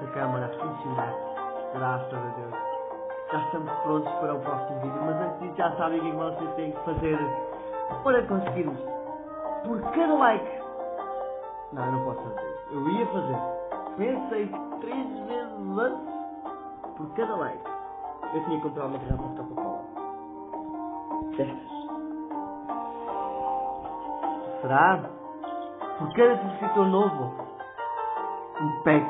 essa câmara a funcionar. Graças a Deus. Já estamos prontos para o próximo vídeo, mas antes disso já sabem o que vocês têm que fazer para conseguirmos. Por cada like. Não, eu não posso fazer isso. Eu ia fazer. Pensei 3 vezes antes por cada like. Eu tinha que comprar uma garrafa de Coca-Cola. Destas. Será? Por cada subscritor novo, um pack.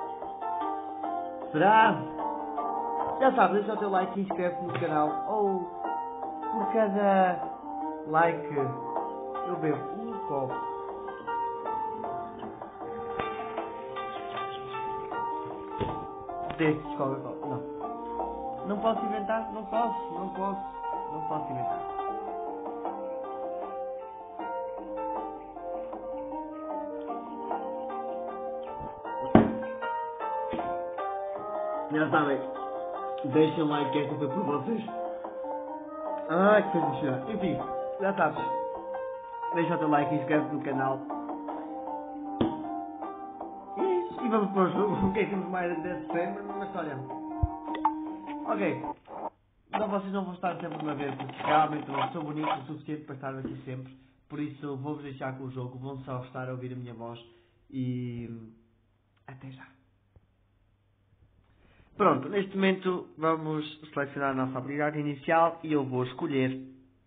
Será? Já sabe, deixa o teu like e inscreve-te no canal. Ou por cada like eu bebo um copo. Destes Coca-Cola. Não. Não posso inventar? Não posso inventar. Já sabem, deixem like que esta foi por vocês. Ai, que fez-me chorar. Enfim, já sabes. Deixa o teu like e inscreve-te no canal. E vamos para o jogo. O que é que temos mais desse sempre? Mas olha. Ok. Então vocês não vão estar sempre a ver, porque realmente não sou bonito o suficiente para estar aqui sempre. Por isso vou-vos deixar com o jogo. Vão só estar a ouvir a minha voz. E até já. Pronto, neste momento vamos selecionar a nossa habilidade inicial e eu vou escolher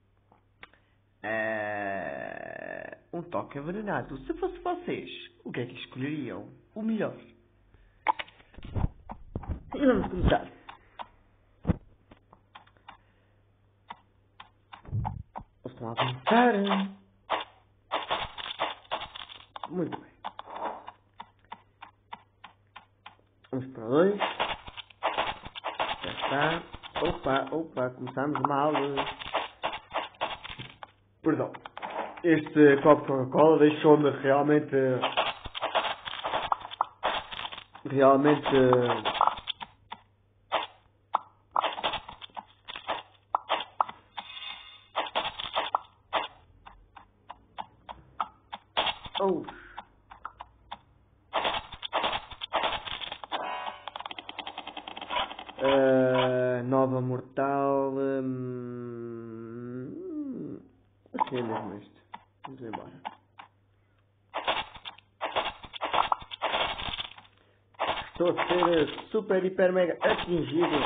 um toque envenenado. Se fosse vocês, o que é que escolheriam? O melhor. E vamos começar. Eles estão a avançar. Muito bem. Vamos para 2. Já está. Opa, começamos mal. Perdão. Este copo de Coca-Cola deixou-me realmente... Oh. Nova mortal. Assim é mesmo isto. Vamos embora. Estou a ser super, hiper, mega atingido.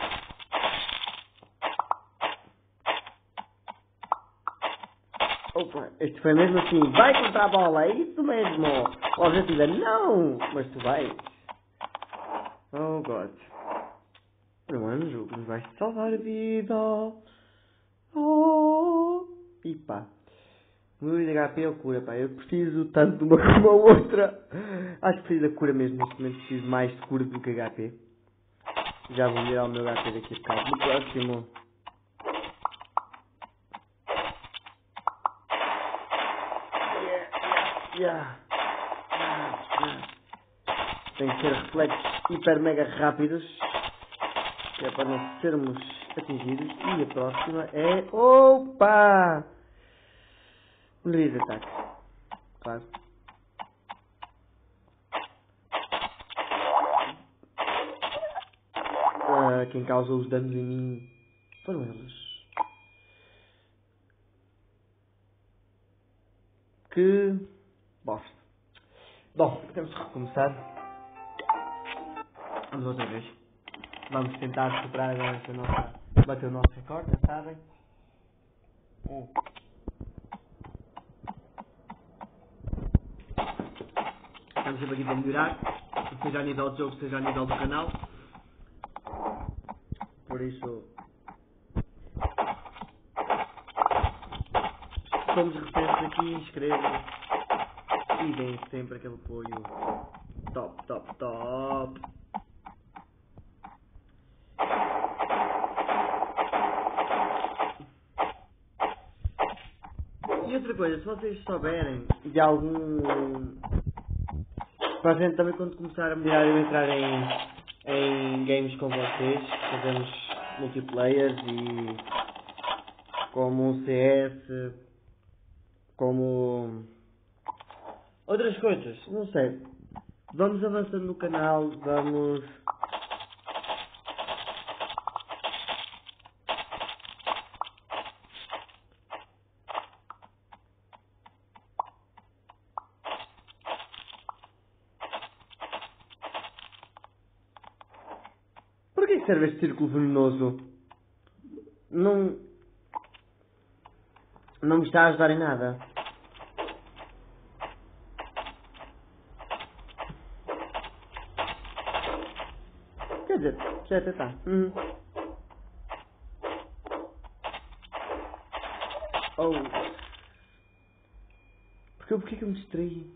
Opa, este foi mesmo assim. Vai contra a bola, é isso mesmo. O objetivo é não, mas tu vais. Oh God. Não é um jogo que nos vai salvar a vida. Oh. E pá. O meu HP é cura, pá. Eu preciso tanto de uma como a outra. Acho que preciso da cura mesmo. Neste momento preciso mais de cura do que HP. Já vou virar o meu HP daqui a bocado. No próximo. Tem que ser reflexos hiper mega rápidos. Que é para não sermos atingidos. E a próxima é... Opa! Melhoria de ataque. Claro. Quem causou os danos em mim foram eles. Que bosta. Bom, temos que recomeçar. Vamos outra vez. Vamos tentar superar esta nossa... bater o nosso recorde, já sabem. Estamos sempre aqui para melhorar, seja a nível de jogo, seja a nível do canal. Por isso, somos recentes aqui, inscrevam e deem sempre aquele apoio top. E outra coisa, se vocês souberem de algum... Para a gente também, quando começar a melhorar, eu entrar em games com vocês, fazemos multiplayers e como um CS, como outras coisas, não sei. Vamos avançando no canal, vamos... Para que serve este círculo venenoso? Não me está a ajudar em nada. Quer dizer, já até está. Oh. Porquê que eu me distraí?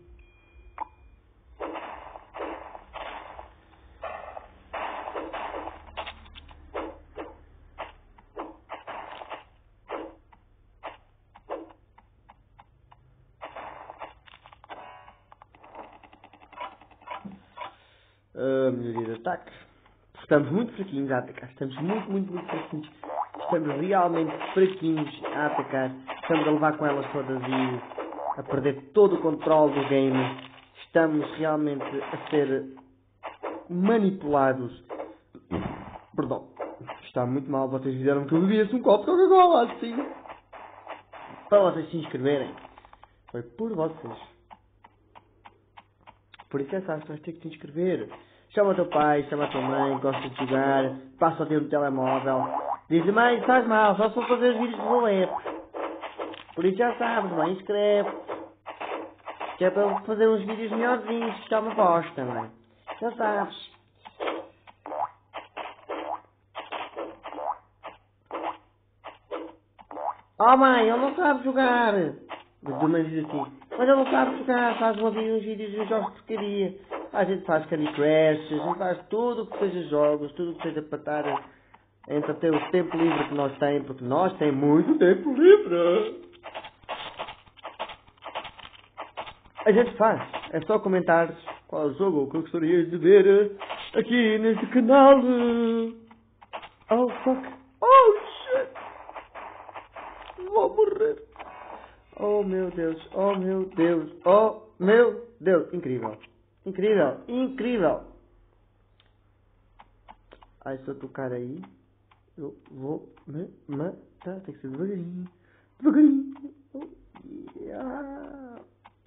Melhoria de ataque. Estamos muito fraquinhos a atacar. Estamos muito fraquinhos. Estamos realmente fraquinhos a atacar. Estamos a levar com elas todas e a perder todo o controle do game. Estamos realmente a ser manipulados. Perdão. Está muito mal. Vocês fizeram que eu bebesse um copo de Coca-Cola assim. Para vocês se inscreverem. Foi por vocês. Por isso é fácil, vais ter que te inscrever. Chama o teu pai, chama a tua mãe, gosta de jogar, passa o tempo no telemóvel. Diz-lhe, mãe, estás mal, só se for fazer os vídeos de rolete. Por isso já sabes, mãe, inscreve. Que é para eu fazer uns vídeos melhorzinhos, que é uma bosta, mãe. Já sabes. Oh mãe, ele não sabe jogar. Mas a mãe diz assim, mas ele não sabe jogar, faz uns vídeos de jogos de porcaria. A gente faz Candy Crush, a gente faz tudo o que seja jogos, tudo o que seja para estar entre ter o tempo livre que nós temos, porque nós temos muito tempo livre. A gente faz, é só comentar qual é o jogo que eu gostaria de ver aqui neste canal. Oh fuck, oh shit, vou morrer. Oh meu Deus, oh meu Deus, oh meu Deus, incrível. Incrível, incrível. Ai, se eu tocar aí, eu vou me matar. Tem que ser devagarinho. Devagarinho. Oh, yeah.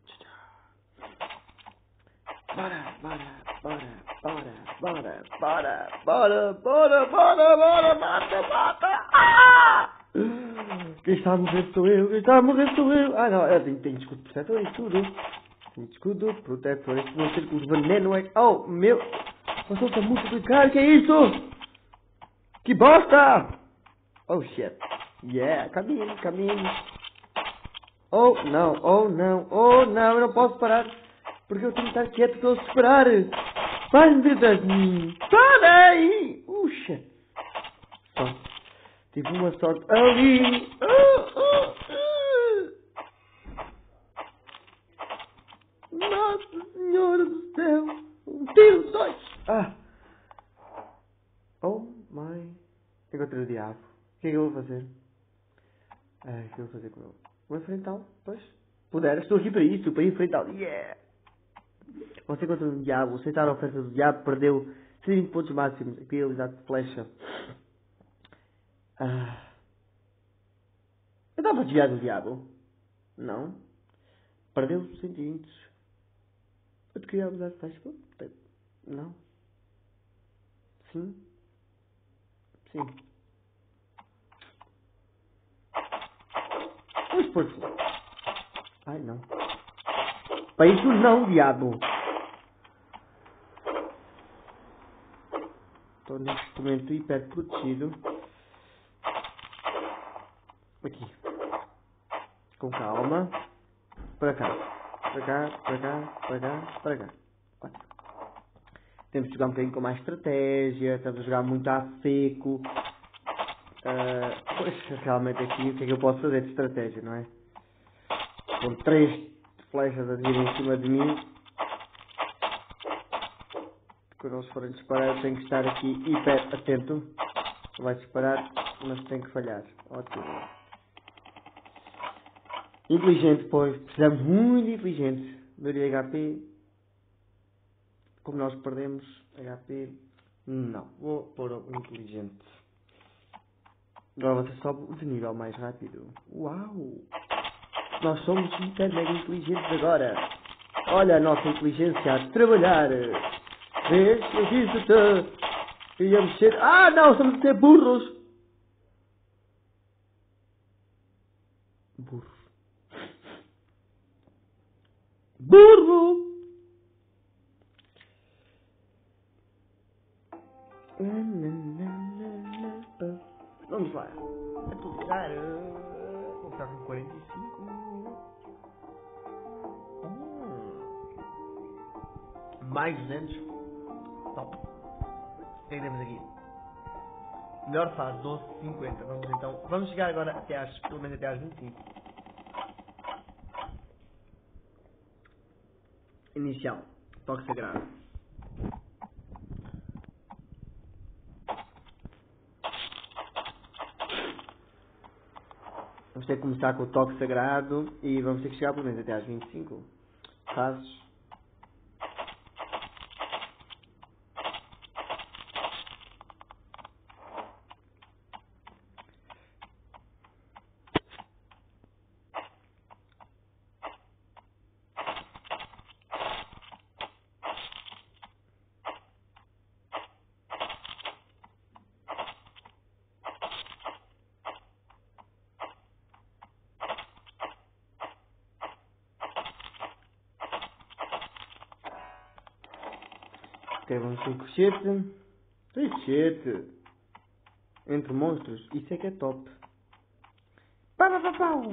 Bora, bora, bora, bora, bora, bora, bora, bora, bora, bora, mata, mata. Ah! Quem está a morrer sou eu, quem está a morrer sou eu. Ah não, eu tenho escudo protetor e tudo. Escudo, protetor, este meu círculo de veneno é... Oh, meu... Passou-se a multiplicar, que é isso? Que bosta! Oh, shit. Yeah, caminho, caminho. Oh, não, oh, não, oh, não, eu não posso parar. Porque eu tenho que estar quieto para eu esperar. Vai-me ver de mim. Para aí! Shit. Só. Tive uma sorte ali. Nossa Senhora do céu! Um tiro, dois! Ah! Oh my! Encontrei o diabo. O que é que eu vou fazer? Ai, o que eu vou fazer com ele? Vou enfrentá-lo, pois. Puder, estou aqui para isso, para enfrentá-lo. Yeah! Você encontrou o diabo, aceitar a oferta do diabo, perdeu 120 pontos máximos. Aqui habilidade de flecha. Ah! Eu estava a desviar do diabo? Não. Perdeu 120. Eu te queria a habilidade de flecha? Não. Sim. Sim. Vamos pôr fogo. Ai, não. Para isso não, diabo. Estou neste momento hiper protegido. Aqui. Com calma. Para cá. Para cá, para cá, para cá, para cá. Ótimo. Temos de jogar um bocadinho com mais estratégia. Estamos a jogar muito a seco. Pois, realmente aqui, o que é que eu posso fazer de estratégia, não é? Com 3 flechas a vir em cima de mim. Quando eles forem disparar, eu tenho que estar aqui hiper atento. Vai disparar, mas tem que falhar. Ótimo. Inteligente, pois. Precisamos muito de inteligente. Maioria HP. Como nós perdemos HP, não. Vou pôr o inteligente. Agora você sobe de nível mais rápido. Uau! Nós somos hiper mega inteligentes agora. Olha a nossa inteligência a trabalhar. Vês? Eu disse-te. Íamos ser... Ah, não! Estamos a ser burros. Burro. Burro! Vamos lá. Atualizar. Vou ficar com 45. Mais 200. Top. O que é que temos aqui? Melhor fase 12,50. Vamos então. Vamos chegar agora até às. Pelo menos até às 25. Inicial. Toque sagrado. Vamos ter que começar com o toque sagrado e vamos ter que chegar pelo menos até às 25 fases. Ok, vamos ter cochete. Cochete. Entre monstros. Isso é que é top. Pau, pau, pau, pau.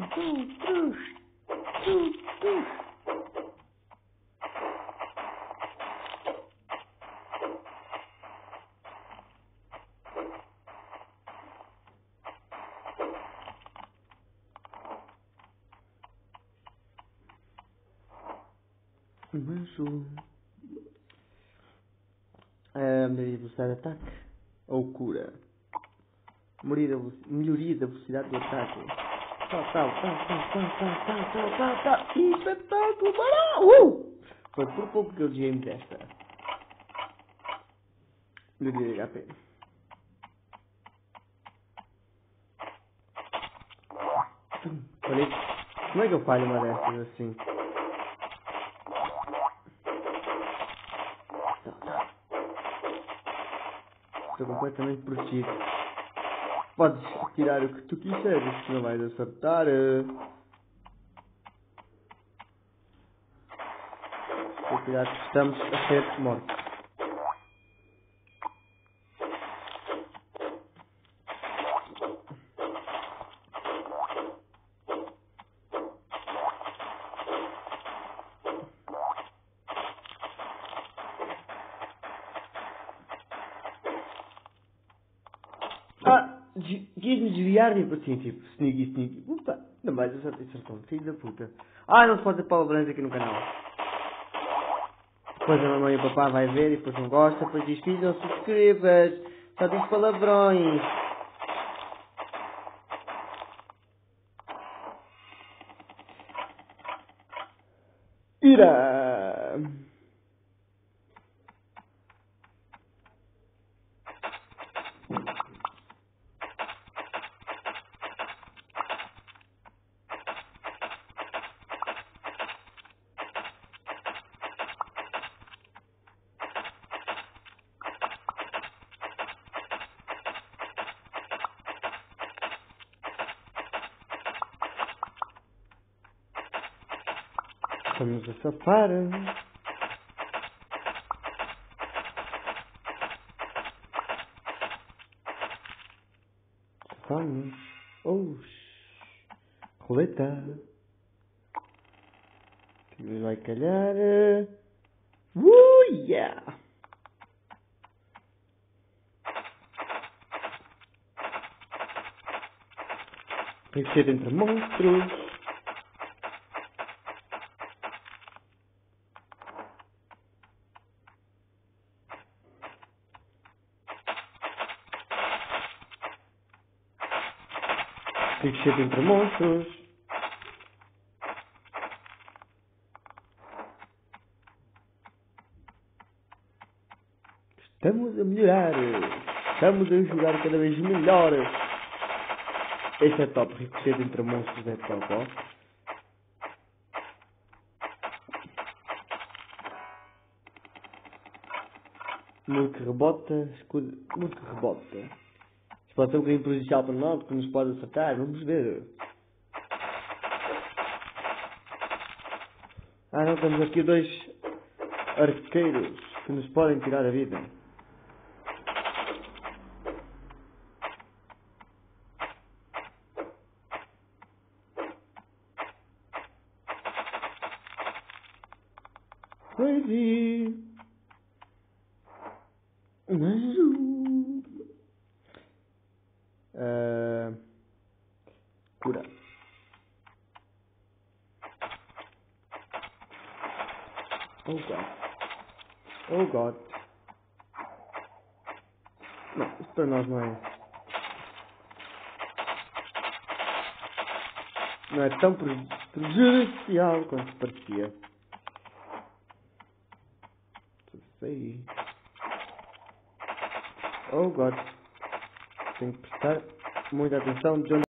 Manso. Melhoria da velocidade de ataque. Ou cura. Melhoria da velocidade do ataque. Espetáculo, bora! Foi por pouco que eu desviei-me desta. Melhoria de HP. Olha, como é que eu falho uma destas assim? Estou completamente protegido. Podes tirar o que tu quiseres, não vais acertar. Cuidado que estamos a ser mortos. Quis-me desviar e assim, tipo, sneaky. Opa, não vais acertar, filho da puta. Não se pode ter palavrões aqui no canal. Depois a mamãe e o papá vai ver e depois não gosta, depois diz, filho, não subscrevas, só diz palavrões. Ira! Vamos a safar. Vamos. Roleta. Que vai calhar. Yeah! Tem que ser entre monstros. Tem que ser entre monstros. Estamos a jogar cada vez melhor. Este é top. Ricochete entre monstros é top, ó. Muito que rebota. Escudo. Muito que rebota. Isto pode ser um bocadinho prejudicial para nós, porque nos pode acertar. Vamos ver. Ah não, temos aqui dois arqueiros que nos podem tirar a vida. Crazy. Cura. Oh god. Oh god. Não, isso para nós não é. Não é tão prejudicial quanto parecia. Sei. Oh god. Tenho que prestar muita atenção, John.